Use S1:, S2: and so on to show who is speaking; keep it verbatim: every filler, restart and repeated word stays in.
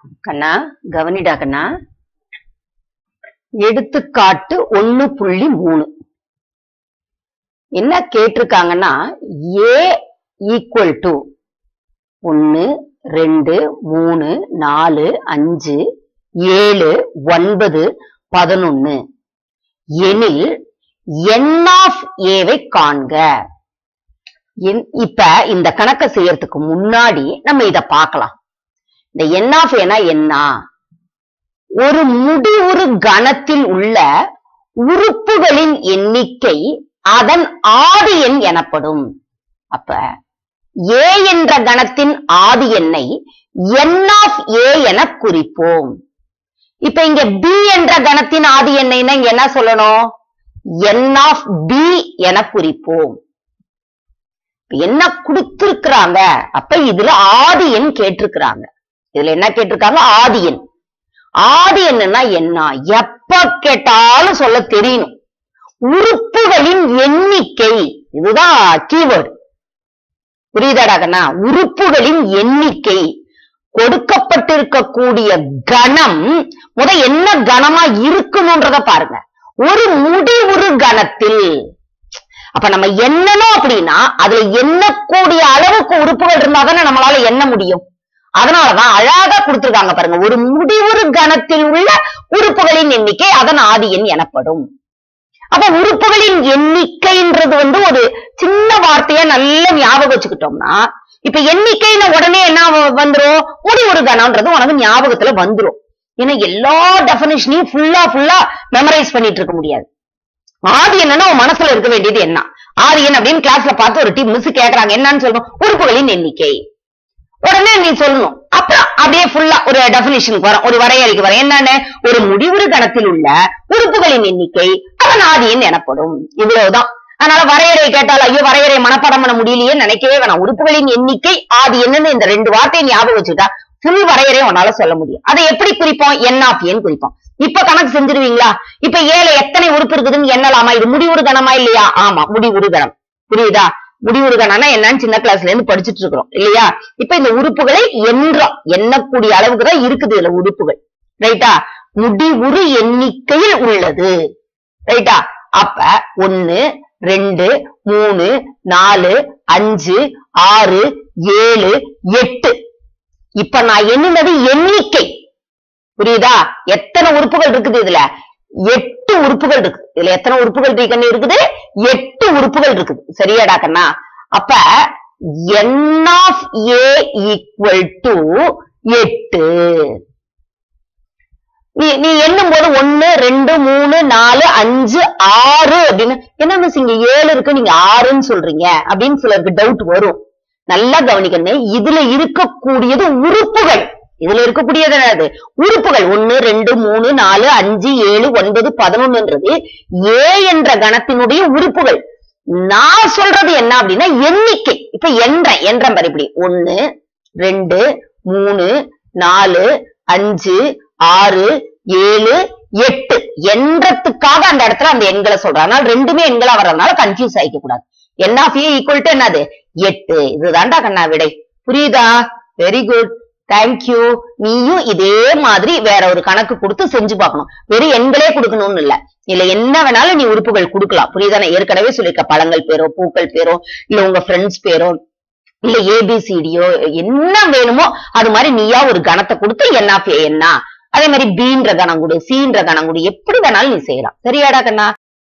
S1: கண்ணா கவனிடா கண்ணா. எடுத்துக்காட்டு ஒன்னு புள்ளி மூணு என்ன கேட்டிருக்காங்கன்னா, ஏ ஈக்குவல் டு ஒன்னு ரெண்டு மூணு நாலு அஞ்சு ஏழு ஒன்பது பதினொன்னு எனில் என் ஆஃப் ஏவை காண்க. இப்ப இந்த கணக்கை செய்யறதுக்கு முன்னாடி நம்ம இத பார்க்கலாம். இந்த என் ஆஃப் ஏனா என்ன? ஒரு முடிவுறு கணத்தில் உள்ள உறுப்புகளின் எண்ணிக்கை அதன் ஆதி எண் எனப்படும். அப்ப ஏ என்ற கணத்தின் ஆதி எண்ணை என் ஆஃப் ஏ என குறிப்போம். இப்ப இங்க பி என்ற கணத்தின் ஆதி எண்ணைன்னா இங்க என்ன சொல்லணும்? என் ஆஃப் பி என குறிப்போம். என்ன கொடுத்திருக்கிறாங்க? அப்ப இதுல ஆதி எண் கேட்டிருக்கிறாங்க. இதுல என்ன கேட்டிருக்காங்க? ஆதி எண். ஆதி எண்ணுன்னா என்ன? எப்ப கேட்டாலும் சொல்ல தெரியணும். உறுப்புகளின் எண்ணிக்கை, இதுதான் கீவேர்டு. புரியுதாடா கண்ணா? உறுப்புகளின் எண்ணிக்கை கொடுக்கப்பட்டிருக்கக்கூடிய கணம் முத என்ன கணமா இருக்கணும்ன்றத பாருங்க. ஒரு முடிவுறு கணத்தில் அப்ப நம்ம எண்ணணும் அப்படின்னா அதுல எண்ணக்கூடிய அளவுக்கு உறுப்புகள் இருந்தா தானே நம்மளால எண்ண முடியும். அதனாலதான் அழகா கொடுத்திருக்காங்க பாருங்க. ஒரு முடிவுறு கணத்தில் உள்ள உறுப்புகளின் எண்ணிக்கை அதன் ஆதி எண் எனப்படும். அப்ப உறுப்புகளின் எண்ணிக்கைன்றது வந்து ஒரு சின்ன வார்த்தையா நல்ல ஞாபகம் வச்சுக்கிட்டோம்னா, இப்ப எண்ணிக்கைன்னு உடனே என்ன வந்துரும்? முடிவுறு கணம்ன்றது உனக்கு ஞாபகத்துல வந்துரும். ஏன்னா எல்லா டெபினிஷனையும் ஃபுல்லா ஃபுல்லா மெமரைஸ் பண்ணிட்டு இருக்க முடியாது. ஆதி என்னன்னா உன் மனசுல இருக்க வேண்டியது என்ன? ஆதி எண் அப்படின்னு கிளாஸ்ல பார்த்து ஒரு டீம் மிஸ் கேக்குறாங்க, என்னன்னு சொல்லணும்? உறுப்புகளின் எண்ணிக்கை. உடனே நீ சொல்லணும். அப்புறம் அப்படியே ஃபுல்லா ஒரு டெபினிஷனுக்கு வரும், ஒரு வரையறைக்கு வரும். என்னன்னு? ஒரு முடிவுறு கணத்தில் உள்ள உறுப்புகளின் எண்ணிக்கை அதன் ஆதி எண் எனப்படும். இவ்வளவுதான். அதனால வரையறை கேட்டாலும் ஐயோ வரையறை மனப்பாடம் பண்ண முடியலையே நினைக்கவே வேணாம். உறுப்புகளின் எண்ணிக்கை ஆதி என்னன்னு இந்த ரெண்டு வார்த்தையை ஞாபகம் வச்சுட்டா ஃபுல் வரையறையை உன்னால சொல்ல முடியும். அதை எப்படி குறிப்போம்? என் ஆஃப் ஏன்னு குறிப்போம். இப்ப கணக்கு செஞ்சிருவீங்களா? இப்ப ஏழு எத்தனை உறுப்பு இருக்குதுன்னு எண்ணலாமா? இது முடிவுறு கணமா இல்லையா? ஆமா, முடிவுறு கணம். புரியுதா? முடிவுறு கணம்னா என்னன்னு சின்ன கிளாஸ்ல இருந்து படிச்சுட்டு இருக்கிறோம் இல்லையா? இப்ப இந்த உறுப்புகளை எண்றோம், எண்ணக்கூடிய அளவுக்கு தான் இருக்குது இதுல உறுப்புகள். ரைட்டா? முடிவுறு எண்ணிக்கையில் உள்ளது. ரைட்டா? அப்ப ஒன்னு ரெண்டு மூணு நாலு அஞ்சு ஆறு ஏழு எட்டு. இப்ப நான் எண்ணினது எண்ணிக்கை. புரியுதா? எத்தனை உறுப்புகள் இருக்குது இதுல? எட்டு உறுப்புகள் இருக்கு. இதுல எத்தனை உறுப்புகள் கண்ணு இருக்குது? எட்டு உறுப்புகள் இருக்குது. சரியாடா கண்ணா? அப்ப n of A equal to எட்டு. நீ நீ எண்ணும் போது ஒன்னு ரெண்டு மூணு நாலு அஞ்சு ஆறு அப்படின்னு என்ன மிஸ் இங்க ஏழு இருக்கு நீங்க ஆறுன்னு சொல்றீங்க அப்படின்னு சிலருக்கு டவுட் வரும். நல்லா கவனிக்கணும். இதுல இருக்கக்கூடியது உறுப்புகள். இதுல இருக்கக்கூடியது என்னது? உறுப்புகள். ஒன்னு ரெண்டு மூணு நாலு அஞ்சு ஏழு ஒன்பது பதினொன்னுன்றது ஏ என்ற கணத்தினுடைய உறுப்புகள். நான் சொல்றது என்ன அப்படின்னா எண்ணிக்கை. இப்ப என்ற என்ற மறுபடி ஒன்னு ரெண்டு மூணு நாலு அஞ்சு ஆறு ஏழு எட்டு என்றதுக்காக அந்த இடத்துல அந்த எண்களை சொல்றாங்க. அதனால ரெண்டுமே எண்களா வர்றதுனால கன்ஃபியூஸ் ஆயிக்க கூடாது. N of A equal to என்னது? எட்டு. இதுதான்டா கண்ணா விடை. புரியுதா? Very good, thank you. நீயும் இதே மாதிரி வேற ஒரு கணக்கு கொடுத்து செஞ்சு பார்க்கணும். வெறும் எண்களே கொடுக்கணும்னு இல்ல, இல்ல என்ன வேணாலும் நீ உறுப்புகள் கொடுக்கலாம். புரியுதானே? ஏற்கனவே சொல்லிருக்க பழங்கள் பேரோ பூக்கள் பேரோ இல்ல உங்க ஃப்ரெண்ட்ஸ் பேரோ இல்ல ஏபிசிடியோ என்ன வேணுமோ அது மாதிரி நீயா ஒரு கணத்தை கொடுத்து என் ஆஃப் ஏ என்ன, அதே மாதிரி பீன்ற கணம் கொடு, சீன்ற கணம் கொடு, எப்படி வேணாலும் நீ செய்யலாம். சரியாடா கண்ணா?